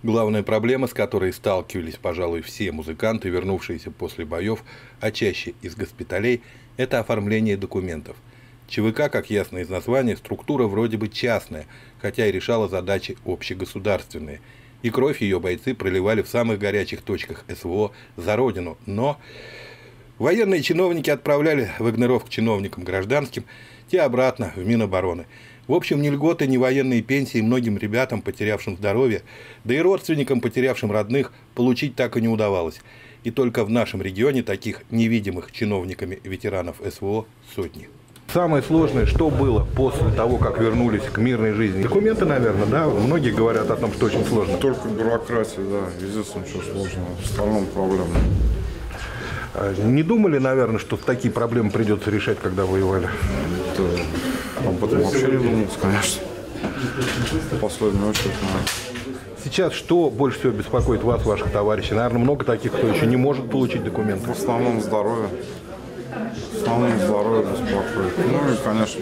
Главная проблема, с которой сталкивались, пожалуй, все музыканты, вернувшиеся после боев, а чаще из госпиталей, это оформление документов. ЧВК, как ясно из названия, структура вроде бы частная, хотя и решала задачи общегосударственные. И кровь ее бойцы проливали в самых горячих точках СВО за родину. Но военные чиновники отправляли в игнорировку чиновникам гражданским, те обратно в Минобороны. В общем, ни льготы, ни военные пенсии многим ребятам, потерявшим здоровье, да и родственникам, потерявшим родных, получить так и не удавалось. И только в нашем регионе таких невидимых чиновниками ветеранов СВО сотни. Самое сложное, что было после того, как вернулись к мирной жизни? Документы, наверное, да? Многие говорят о том, что очень сложно. Только бюрократия, да, единственное, что сложно. В остальном проблема. Не думали, наверное, что такие проблемы придется решать, когда воевали? Об этом вообще не думалось, конечно. В последнюю очередь, наверное. Сейчас что больше всего беспокоит вас, ваших товарищей? Наверное, много таких, кто еще не может получить документы. В основном здоровье. В основном здоровье беспокоит. Ну и, конечно,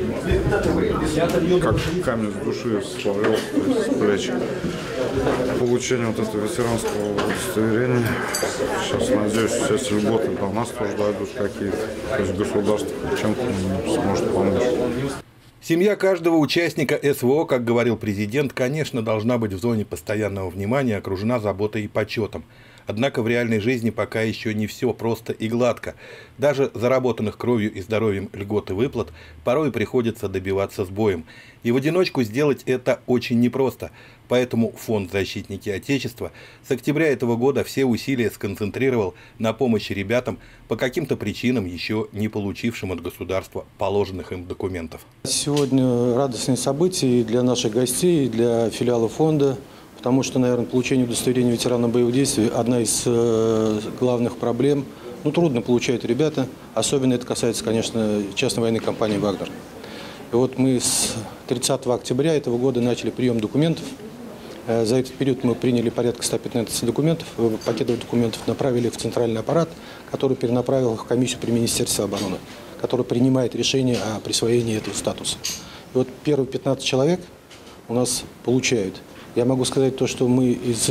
как камень с души свалил, с плеч. Получение вот этого ветеранского удостоверения. Сейчас, надеюсь, все эти льготы до нас тоже дойдут какие-то. То есть государство чем-то сможет помочь. Семья каждого участника СВО, как говорил президент, конечно, должна быть в зоне постоянного внимания, окружена заботой и почетом. Однако в реальной жизни пока еще не все просто и гладко. Даже заработанных кровью и здоровьем льгот и выплат порой приходится добиваться с боем. И в одиночку сделать это очень непросто. Поэтому Фонд «Защитники Отечества» с октября этого года все усилия сконцентрировал на помощи ребятам, по каким-то причинам еще не получившим от государства положенных им документов. Сегодня радостные события и для наших гостей, и для филиала фонда. Потому что, наверное, получение удостоверения ветерана боевых действий – одна из главных проблем. Ну, трудно получают ребята. Особенно это касается, конечно, частной военной компании «Вагнер». И вот мы с 30 октября этого года начали прием документов. За этот период мы приняли порядка 115 документов. Пакетов документов направили в центральный аппарат, который перенаправил в комиссию при Министерстве обороны, который принимает решение о присвоении этого статуса. И вот первые 15 человек у нас получают. Я могу сказать то, что мы из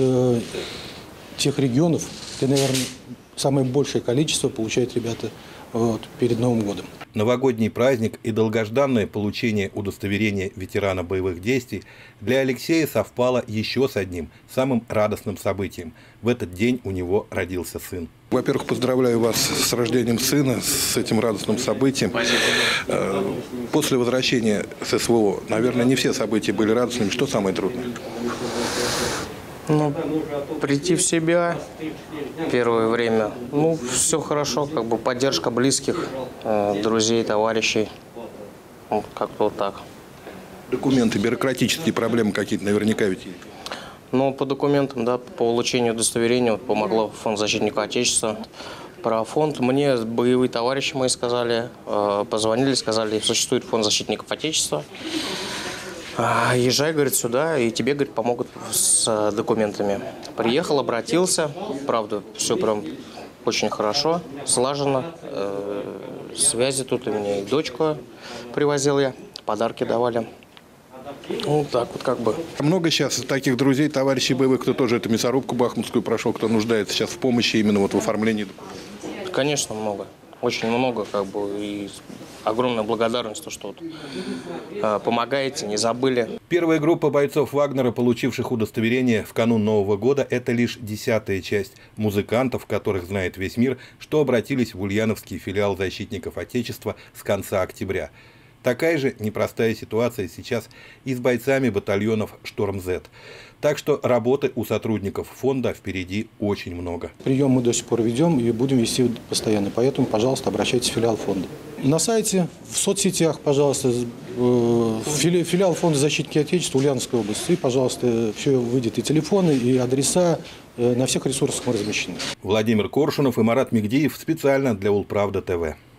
тех регионов, где, наверное, самое большее количество получают ребята перед Новым годом. Новогодний праздник и долгожданное получение удостоверения ветерана боевых действий для Алексея совпало еще с одним, самым радостным событием. В этот день у него родился сын. Во-первых, поздравляю вас с рождением сына, с этим радостным событием. После возвращения с СВО, наверное, не все события были радостными. Что самое трудное? Ну, прийти в себя первое время. Ну, все хорошо, как бы поддержка близких, друзей, товарищей. Вот как-то вот так. Документы, бюрократические проблемы какие-то наверняка ведь есть. Ну, по документам, да, по получению удостоверения вот, помогло Фонд «Защитника Отечества». Про фонд мне боевые товарищи мои сказали, позвонили, сказали, существует Фонд «Защитников Отечества». Езжай, говорит, сюда, и тебе, говорит, помогут с документами. Приехал, обратился, правда, все прям очень хорошо, слаженно. Связи тут у меня и дочку привозил я, подарки давали. Вот так вот как бы. Много сейчас таких друзей, товарищей боевых, кто тоже эту мясорубку бахмутскую прошел, кто нуждается сейчас в помощи именно вот в оформлении документов? Конечно, много. Очень много, как бы, и огромная благодарность, что вот, помогаете, не забыли. Первая группа бойцов Вагнера, получивших удостоверение в канун Нового года, это лишь 10-я часть музыкантов, которых знает весь мир, что обратились в ульяновский филиал защитников Отечества с конца октября. Такая же непростая ситуация сейчас и с бойцами батальонов «Шторм-З». Так что работы у сотрудников фонда впереди очень много. Прием мы до сих пор ведем и будем вести постоянно. Поэтому, пожалуйста, обращайтесь в филиал фонда. На сайте, в соцсетях, пожалуйста, филиал фонда «Защитники Отечества» Ульяновской области. И, пожалуйста, все выйдет, и телефоны, и адреса. На всех ресурсах мы размещены. Владимир Коршунов и Марат Мигдиев специально для Улправда ТВ.